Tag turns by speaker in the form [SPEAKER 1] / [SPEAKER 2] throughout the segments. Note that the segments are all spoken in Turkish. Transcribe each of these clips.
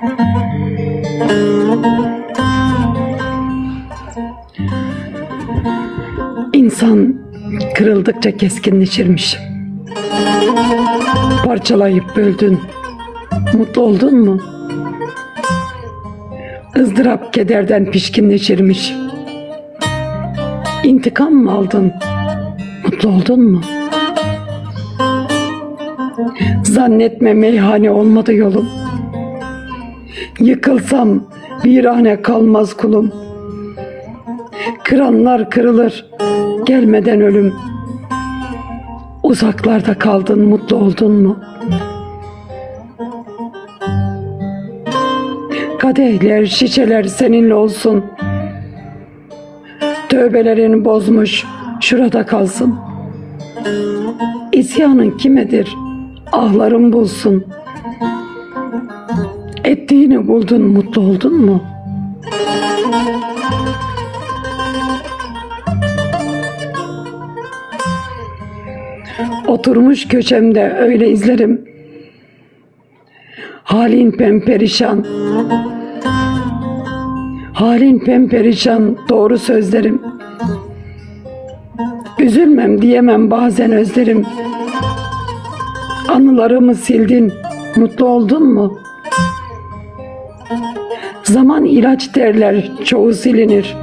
[SPEAKER 1] İnsan kırıldıkça keskinleşirmiş. Parçalayıp böldün, mutlu oldun mu? ızdırap kederden pişkinleşirmiş. İntikam mı aldın, mutlu oldun mu? Zannetme meyhane olmadı yolum. Yıkılsam virane kalmaz kulum. Kıranlar kırılır, gelmeden ölüm. Uzaklarda kaldın, mutlu oldun mu? Kadehler, şişeler seninle olsun. Tövbelerini bozmuş, şurada kalsın. İsyanın kimedir, ahlarım bulsun. Ettiğini buldun, mutlu oldun mu? Oturmuş köşemde öyle izlerim. Halin pemperişan, halin pemperişan, doğru sözlerim. Üzülmem diyemem bazen özlerim. Anılarımı sildin, mutlu oldun mu? Zaman ilaç derler, çoğu silinir.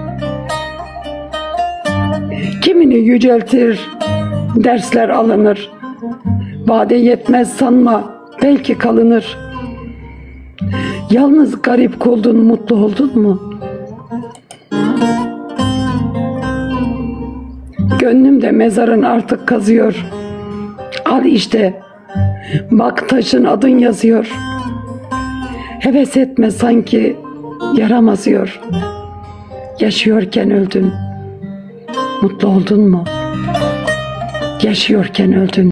[SPEAKER 1] Kimini yüceltir, dersler alınır. Vade yetmez sanma, belki kalınır. Yalnız garip kuldun, mutlu oldun mu? Gönlümde mezarın artık kazıyor. Al işte, bak taşın adın yazıyor. Heves etme sanki yaramazıyor. Yaşıyorken öldün, mutlu oldun mu? Yaşıyorken öldün.